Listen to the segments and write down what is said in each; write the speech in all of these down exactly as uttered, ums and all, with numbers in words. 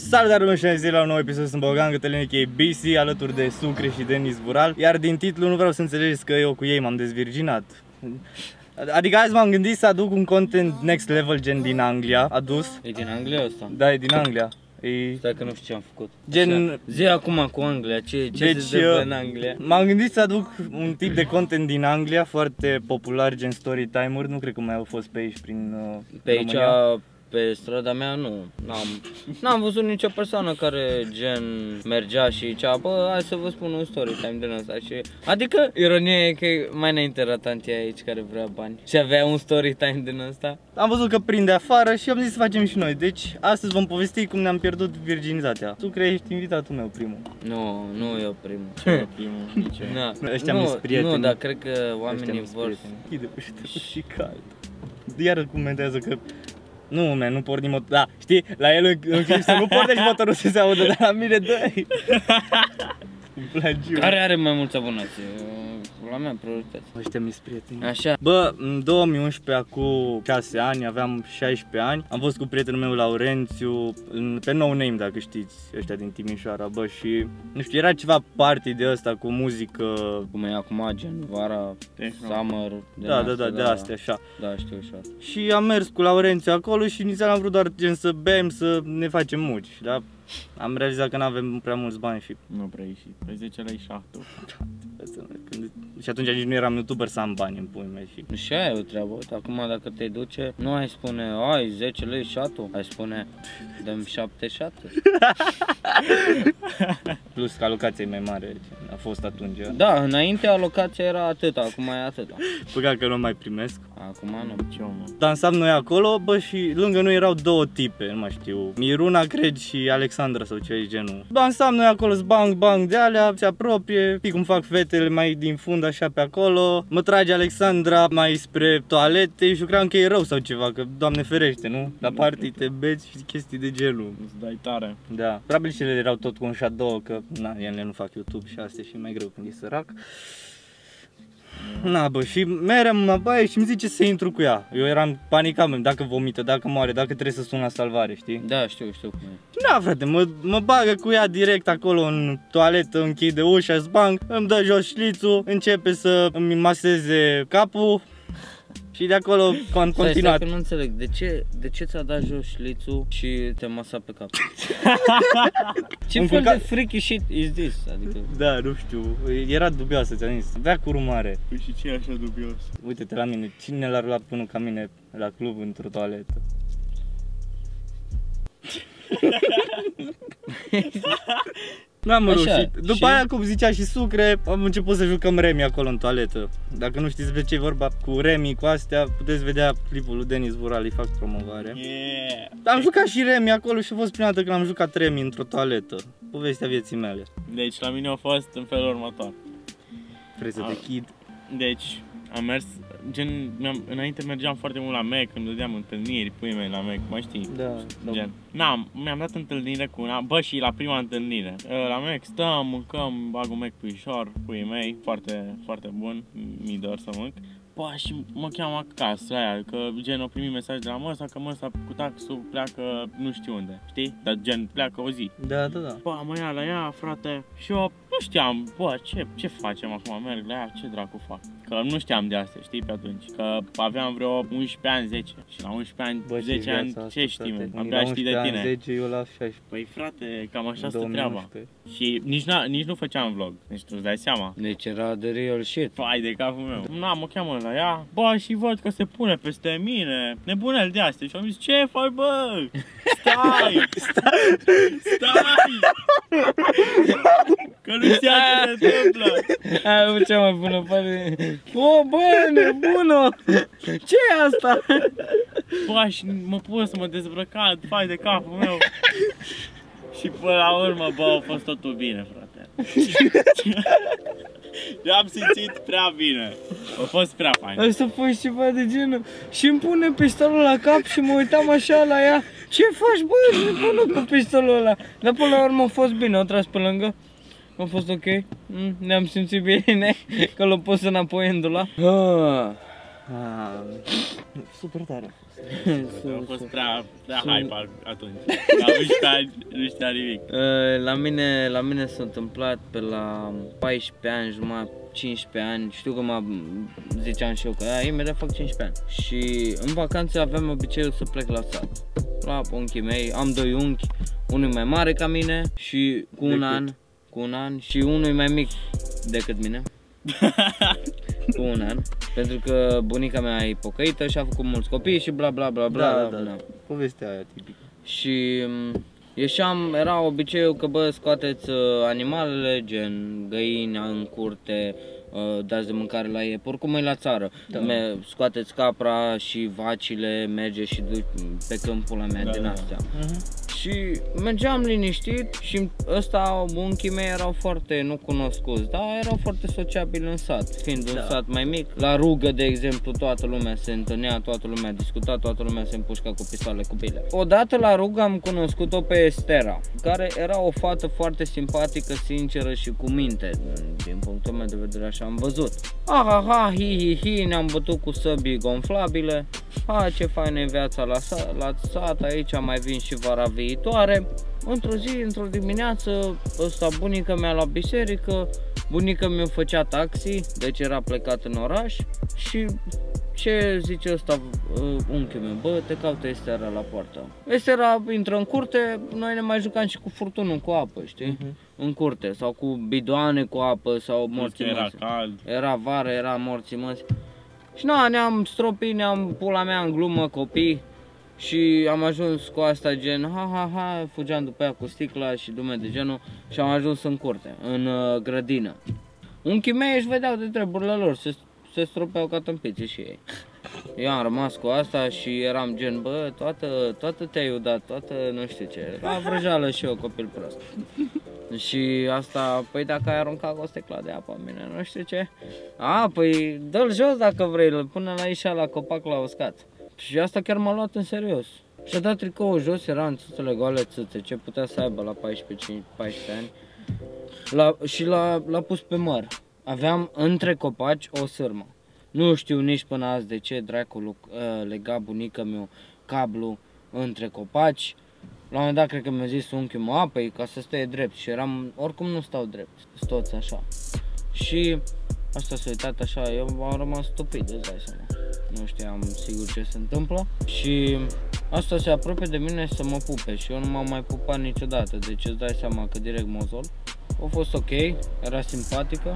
Salutare lumea și ne zi la un nou episod, sunt Bogdan Cătălin, a k a. B C, alături de Sucre și Denis Vural. Iar din titlu nu vreau să înțelegeți că eu cu ei m-am dezvirginat. Adică azi m-am gândit să aduc un content next level gen din Anglia, adus. E din Anglia ăsta? Da, e din Anglia. E... Stai că nu știu ce am făcut. Gen... Zi acum cu Anglia, ce, ce deci, se întâmplă în Anglia? M-am gândit să aduc un tip de content din Anglia foarte popular, gen story time-uri. Nu cred că mai au fost pe aici prin uh, Pe aici, România. pe strada mea, nu. N-am n-am văzut nicio persoană care gen mergea și zicea, bă, hai să vă spun un story time din ăsta. Și... adică ironia e că mai înainte era tantia aici care vrea bani și avea un story time din ăsta. Am văzut că prinde afară și am zis să facem și noi. Deci astăzi vom povesti cum ne-am pierdut virginitatea. Tu crezi, ești invitatul meu primul. Nu, nu eu primul. Ce eu primul? Nici eu. Na, Ăștia nu, mi-s prieteni. nu, dar cred că oamenii vor... Chide ușa și cald. Iar comentează că nu, man, nu porni motor. Da, știi, la el în, în clip să nu pornești motorul să se audă, dar la mine dă-i. Care are mai mulți abonați? La mea priorități. Ăștia mi-s prieteni. Așa. Bă, în două mii unsprezece, acum șase ani, aveam șaisprezece ani. Am fost cu prietenul meu Laurențiu, în, pe No Name, dacă știți, ăștia din Timișoara, bă, și nu știu, era ceva party de ăsta cu muzică. Cum e acum, gen vara, summer, de da, da, da, de astea, așa. Da, știu așa. Și am mers cu Laurențiu acolo și inițial am vrut doar gen să bem, să ne facem muci, da? Am realizat că nu avem prea mulți bani și... Nu prea ieși, pe zece lei șapte. Și atunci nici nu eram youtuber să am bani în pui mei și... Și aia e o treabă, uite, acum dacă te duce, nu ai spune, ai zece lei șatu, ai spune, dăm șapte șapte. Plus că alocația e mai mare, a fost atunci. Da, înainte alocația era atâta, acum e atâta. Păcat că nu mai primesc. Acum nu. Ce om, mă. Dansam noi acolo, bă, și lângă noi erau două tipe, nu mai știu, Miruna, cred, și Alexandra sau ceva de genul. Dansam noi acolo, bang, bang de alea, se apropie, știi cum fac fetele mai din fund așa pe acolo. Mă trage Alexandra mai spre toalete și eu cream că e rău sau ceva, că Doamne ferește, nu? La party te beți și chestii de genul. Îți dai tare. Da, probabil și ele erau tot cu un shadow, că na, ele nu fac YouTube și astea și e mai greu când e sărac. Na, bă, și merem la baie și îmi zice să intru cu ea. Eu eram panicat, dacă vomită, dacă moare, dacă trebuie să sun la salvare, știi? Da, știu, știu cum e. Da, frate, mă, mă bagă cu ea direct acolo în toaletă, închide ușa, zbang, îmi dă jos șlițul, începe să îmi maseze capul. Și de acolo am continuat. Stai, stai, că nu înțeleg, de ce, de ce ți-a dat jos șlițul și te masa pe cap? Ce fel de freaky shit is this? Adică... Da, nu știu, era dubioasă, ți-am zis, avea curul mare. Păi și ce e așa dubios? Uite-te la mine, cine l-ar lua până ca mine la club într-o toaletă? N-am reușit. După și... aia, cum zicea și Sucre, am început să jucăm Remi acolo în toaletă. Dacă nu știți de ce e vorba cu Remi, cu astea, puteți vedea clipul lui Denis Vural, îi fac promovare. Yeah. Am jucat și Remi acolo și a fost prima dată când am jucat Remi într-o toaletă. Povestea vieții mele. Deci la mine a fost în felul următor. Freză de kid. Deci am mers, gen, înainte mergeam foarte mult la Mac, când dădeam întâlniri, pui mei la Mac, mai știi? Da, gen. N-am, mi-am dat întâlnire cu una, bă, și la prima întâlnire. La Mac stăm, mâncăm, bag un Mac pe ușor, puii mei, foarte, foarte bun, mi-i dor să mânc. Bă, și mă cheamă acasă aia, că gen o primit mesaj de la măsa că măsa cu taxul pleacă nu știu unde, știi? Dar gen pleacă o zi. Da, da, da. Bă, mă ia la ea, frate, și eu nu știam, bă, ce, ce facem acum, merg la ea, ce dracu fac? Că nu știam de astea, știi, pe atunci, că aveam vreo unsprezece ani, zece și la unsprezece ani, bă, zece ani, ce știi, mă, abia știi de tine. zece, eu la șaisprezece. Păi frate, cam așa stă treaba. Și nici, nici nu făceam vlog, deci tu îți dai seama. Deci era de real shit. Pai de capul meu. Na, mă cheamă la ea, bă, și văd că se pune peste mine, nebunel de astea. Și am zis, ce faci, bă? Stai! Stai! Stai! Că nu știa ce se întâmplă. Aia e cea mai bună parte. O, bă, nebună! Ce e asta? Bă, și mă pus să mă dezbrăcat, fai de capul meu. Și până la urmă, bă, a fost totul bine, frate. Le-am simțit prea bine. A fost prea fain. Asta a fost ceva de genul. Și îmi pune pistolul la cap și mă uitam așa la ea. Ce faci, bă? Și pune cu pistolul ăla. Dar până la urmă a fost bine, a tras pe lângă. A fost ok. Mm, ne-am simțit bine. Că l-a pus înapoi în dulap. Ah. Ah, super tare a fost. A fost prea, prea hype atunci. La unsprezece ani nu știa nimic. La mine, la mine s-a întâmplat pe la paisprezece ani, jumătate, cincisprezece ani. Știu că mă ziceam și eu că a, imediat fac cincisprezece ani. Și în vacanțe aveam obiceiul să plec la sat. La unchii mei, am doi unchi, unul mai mare ca mine și cu un Decât. an, cu un an și unul mai mic decât mine. Cu un an, pentru că bunica mea e pocăită și a făcut mulți copii și bla bla bla bla. Da, da, bla. da. Povestea aia tipică. Și m, ieșeam, era obiceiul că bă, scoateți uh, animalele, gen găini în curte, uh, dați de mâncare la ei, oricum e la țară. Da. Me, scoateți capra și vacile, merge și duci pe câmpul la mea Da, din da. astea. Uh-huh. Și mergeam liniștit și ăsta, unchii mei erau foarte, nu cunoscuți, dar erau foarte sociabili în sat, fiind Da. un sat mai mic. La rugă, de exemplu, toată lumea se întâlnea, toată lumea discuta, toată lumea se împușca cu pistoale, cu bile. Odată la rugă am cunoscut-o pe Estera, care era o fată foarte simpatică, sinceră și cu minte, din punctul meu de vedere așa am văzut. Ha, ha, ha, hi, hi, hi, ne-am bătut cu săbii gonflabile. Ha, ce faină e viața la, sa la sat, aici mai vin și vara viitoare. Într-o zi, într-o dimineață, ăsta bunica mea la biserică, bunica mi-o făcea taxi, deci era plecat în oraș și ce zice ăsta uh, unchiul meu, bă, te caută Estera la poartă. Estera intră în curte, noi ne mai jucam și cu furtunul, cu apă, știi? Uh-huh. În curte, sau cu bidoane cu apă, sau morții Era măsii. cald. Era vară, era morții măsii. Și na, ne-am stropit, ne-am pula mea în glumă copii și am ajuns cu asta gen ha ha ha, fugeam după ea cu sticla și dume de genul și am ajuns în curte, în uh, grădină. Unchii mei își vedeau de treburile lor, se, se stropeau ca tâmpiții și ei. Eu am rămas cu asta și eram gen, bă, toată, toată te-ai udat, toată nu știu ce, la vrăjeală și eu copil prost. Și asta, păi dacă ai aruncat o sticla de apă în mine, nu știu ce. A, păi dă-l jos dacă vrei, îl pune la aici la copac la uscat. Și asta chiar m-a luat în serios. Și-a dat tricoul jos, era în țâțele goale țâțe, ce putea să aibă la paisprezece paisprezece ani. La, și l-a pus pe măr. Aveam între copaci o sârmă. Nu știu nici până azi de ce dracul uh, lega bunica meu cablu între copaci. La un moment dat cred că mi-a zis unchiul meu, a, păi ca să stai drept și eram, oricum nu stau drept, stoți așa. Și asta s-a uitat așa, eu am rămas stupid, îți dai seama. Nu știam sigur ce se întâmplă și asta se apropie de mine să mă pupe și eu nu m-am mai pupat niciodată, deci îți dai seama că direct mozol. A fost ok, era simpatică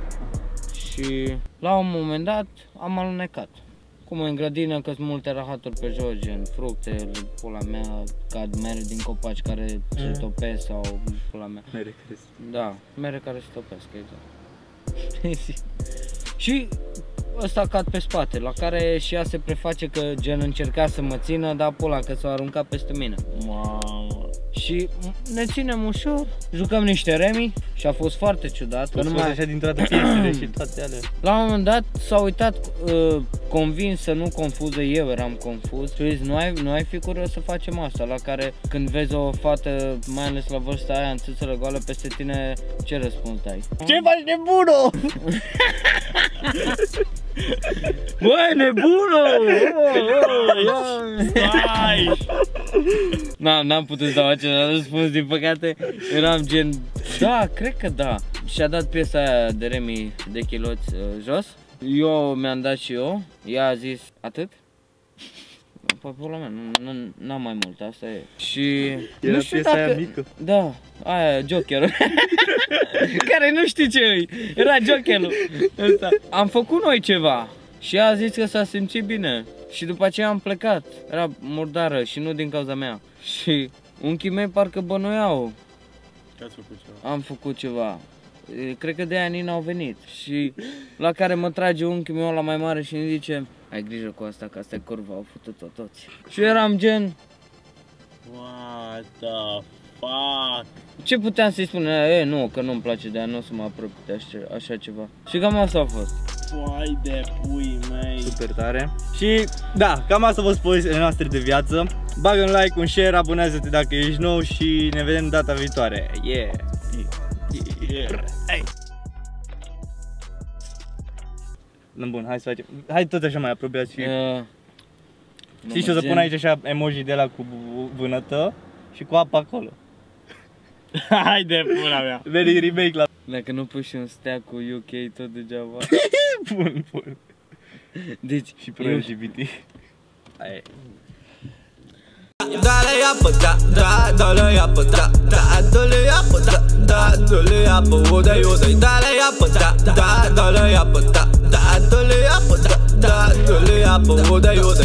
și la un moment dat am alunecat. Cum în grădină, că sunt multe rahaturi pe jos, gen fructe, pula mea, cad mere din copaci care mm. se topesc sau pula mea. Mere care se... Da, mere care se topesc, exact. Și ăsta cad pe spate, la care și ea se preface că gen încerca să mă țină, dar pula că s-a aruncat peste mine. Mamă. Și ne ținem ușor, jucăm niște remi și a fost foarte ciudat. Că nu mai așa dintr-o dată piesele și toate alea. La un moment dat s-a uitat uh, convins să nu confuze, eu eram confuz și zis, nu ai, nu ai fi curios să facem asta, la care când vezi o fată, mai ales la vârsta aia, în țâțele goale peste tine, ce răspuns dai? Ce faci, nebuno? Băi, nebună! Stai! N-am putut să dau acela răspuns, din păcate, eram gen, da, cred că da. Și-a dat piesa aia de remi de chiloți uh, jos, eu mi-am dat și eu, ea a zis, atât? Păi, pula mea, n-am mai mult, asta e. Și era nu știu piesa dacă... aia mică. Da, aia, Joker. Care nu știu ce e, era Jokerul ăsta. Am făcut noi ceva și ea a zis că s-a simțit bine. Și după aceea am plecat, era murdară și nu din cauza mea. Și unchii mei parcă bănuiau. Ce ați făcut ceva? Am făcut ceva. Cred că de aia nici n-au venit. Și la care mă trage unchiul meu la mai mare și îmi zice, ai grijă cu asta, că asta e curva, au făcut-o toți. Și eram gen, What the fuck? ce puteam să-i spun? E, nu, că nu-mi place de aia, nu o să mă apropii de așa, așa ceva. Și cam asta a fost. Vai de pui mei. Super tare. Și da, cam asta a fost povestile noastre de viață. Bagă un like, un share, abonează-te dacă ești nou și ne vedem data viitoare. Yeah! Yeah. Hey. Bun, hai să facem. Hai tot așa mai apropiat și... Uh, Știi ce o să pun aici așa emoji de la cu vânătă și cu apă acolo. Hai de pula mea. Veni remake la... Dacă nu pui și un stea cu U K tot degeaba. Bun, bun. Deci, Și pro L G B T. Aia e. Dale apă, da, da, dale apă, da, da, dale apă, da, da, dale apă, udai, udai, dale apă, da, da, dale apă, da, da, dale apă, da, da, dale apă, udai, udai.